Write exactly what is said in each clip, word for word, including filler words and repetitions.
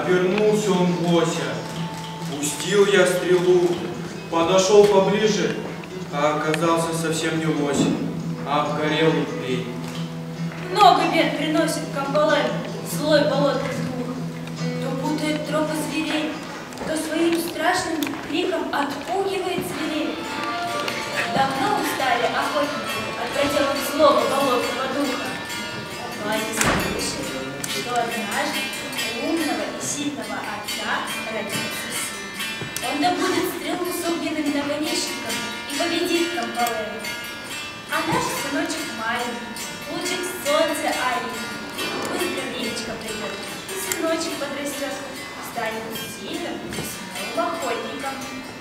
Обернулся он в лося. Пустил я стрелу, подошел поближе, а оказался совсем не лось, а обгорелый пень. Много бед приносит Камбалай, злой болотный дух. То путает тропы зверей, то своим страшным криком отпугивает зверей. Давно устали охотники от проделок злого болотного духа. Но они слышали, что однажды у умного и сильного отца родится сын. Он добудет стрелу с огненным наконечником и победит Камбалая. А наш сыночек маленький, лучик солнца аленький, быстро времечко придет, и сыночек подрастет, станет сильным и смелым охотником.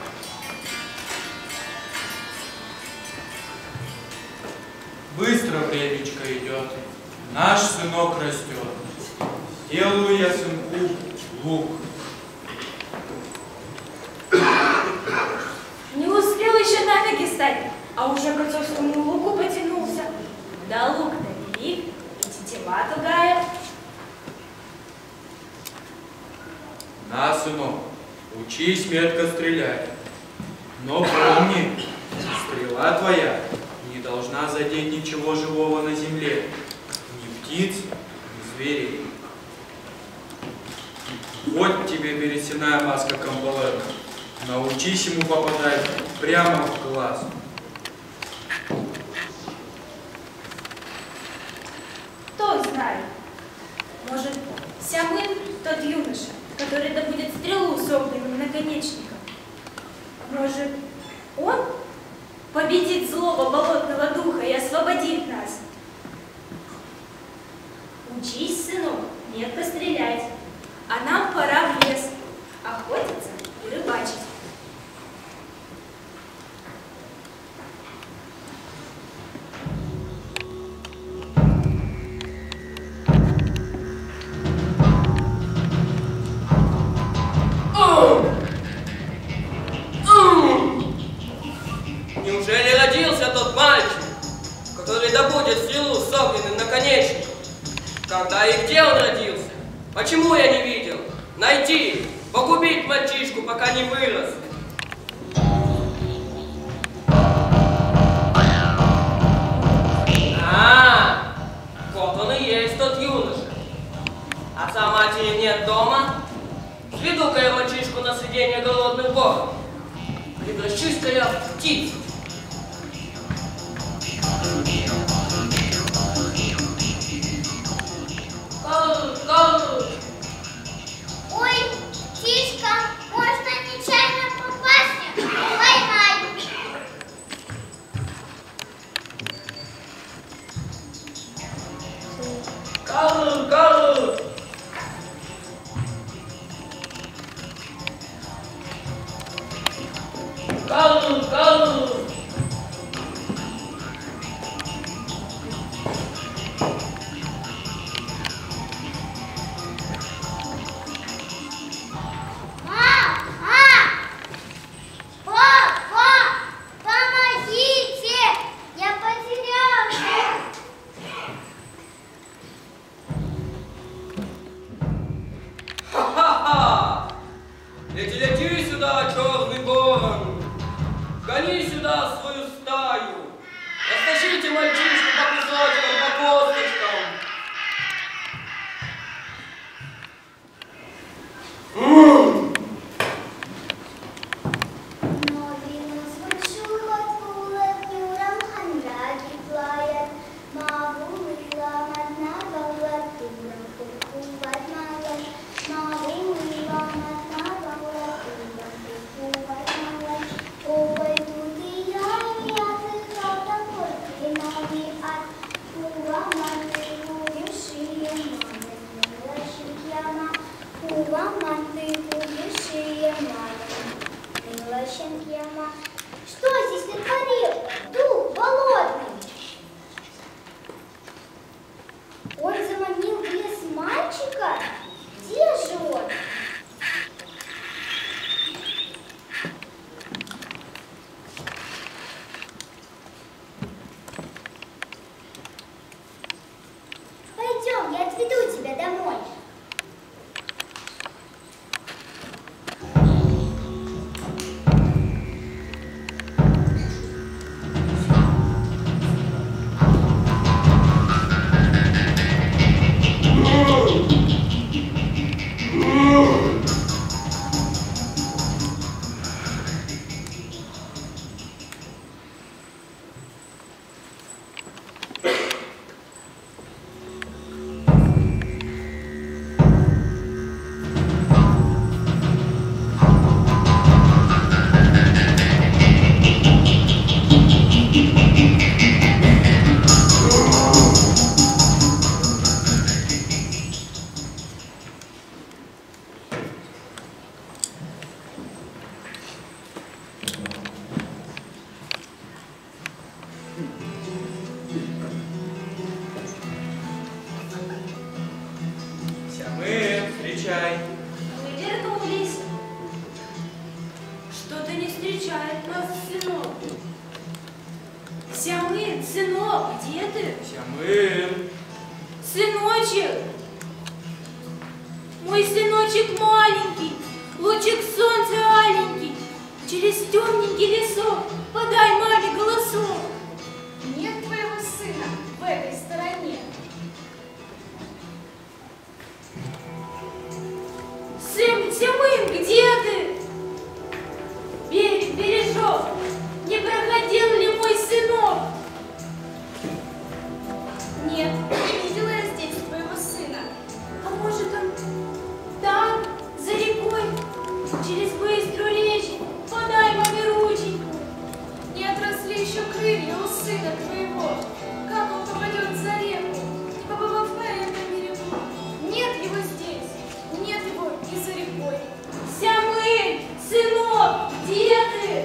Быстро времечко идет, наш сынок растет. Делаю я сынку лук. Не успел еще на ноги стать, а уже к отцовскому луку потянулся. Да лук-то велик, и тетива тугая. На, сынок, учись метко стрелять. Но помни, стрела твоя не должна задеть ничего живого на земле. Ни птиц, ни зверей. Вот тебе берестяная маска Камбалая. Научись ему попадать прямо в глаз. Кто знает, может, Сямын тот юноша, который добудет стрелу с огненным наконечником. Может, он победит злого болотного духа и освободит нас. Учись, сынок, метко стрелять, а нам пора в лес охотиться и рыбачить. Неужели родился тот мальчик, который добудет стрелу с огненным наконечником? Когда и где он родился? Почему я не видел? Найти, погубить мальчишку, пока не вырос. А, вот он и есть тот юноша. Отца матери нет дома. Сведу-ка я мальчишку на съедение голодным богом. Превращусь-ка я в птицу. Ой, птичка, можно нечаянно попасть, поймай. Карл, Карл! Карл, Карл! Что здесь натворил? Дух болотный. Он заманил в лес мальчика? Где же он? Пойдем, я отведу тебя домой. Сямын. Сыночек! Мой сыночек маленький, лучик солнца аленький, через темненький лесок подай маме голосок. Нет твоего сына в этой стороне. Сын, Сямын, где ты? Берег, бережок, не проходил ли мой сынок? Нет, не видела я здесь твоего сына. А может он там, за рекой, через быструю речь, подай маме рученьку. Не отросли еще крылья у сына твоего. Как он попадет за реку, не побывав на этом берегу? Нет его здесь, нет его и за рекой. Сямын, сынок, где ты?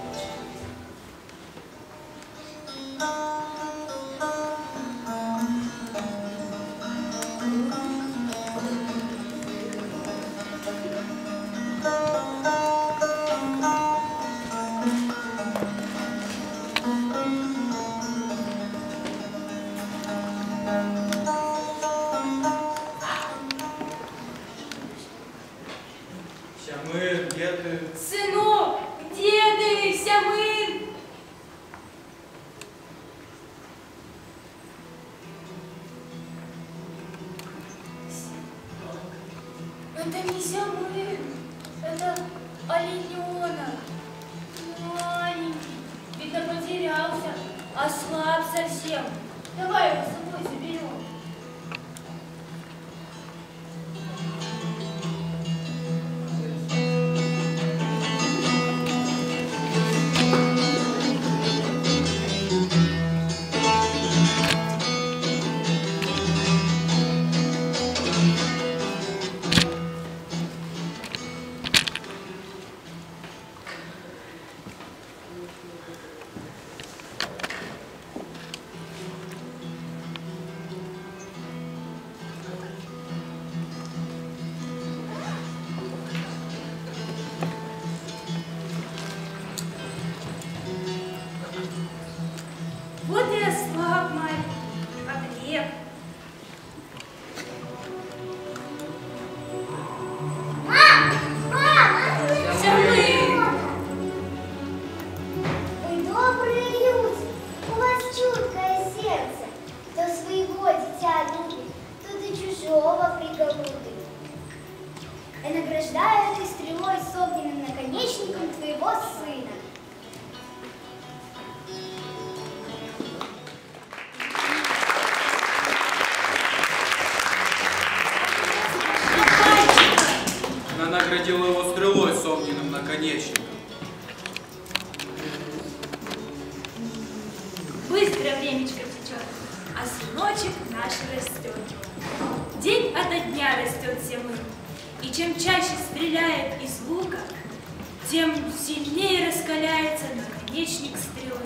Сямын, где ты? Сынок, где ты, Сямын? Это не Сямын, это олененок. Маленький, видно потерялся, ослаб совсем. Давай его с собой заберем. Вот и ослаб маленький, окреп. Мама! Мама! Сямын! Вы добрые люди, у вас чуткое сердце. Кто своего дитя любит, тот и чужого приголубит. И награждаю этой стрелой с огненным наконечником твоего сына. Она наградила его стрелой с огненным наконечником. Быстро времечко течет, а сыночек наш растет. День ото дня растет Сямын, и чем чаще стреляет из лука, тем сильнее раскаляется наконечник стрелы.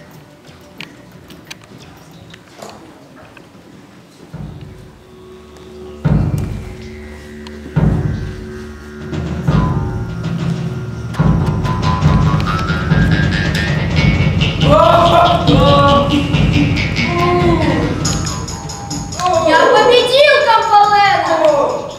Я победил Кампалена!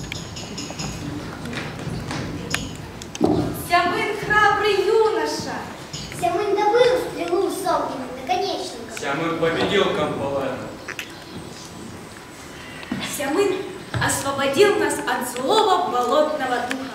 Сямын храбрый юноша. Сямын добыл стрелу с огненным наконечником. Сямын победил Кампалена. Сямын освободил нас от злого болотного духа.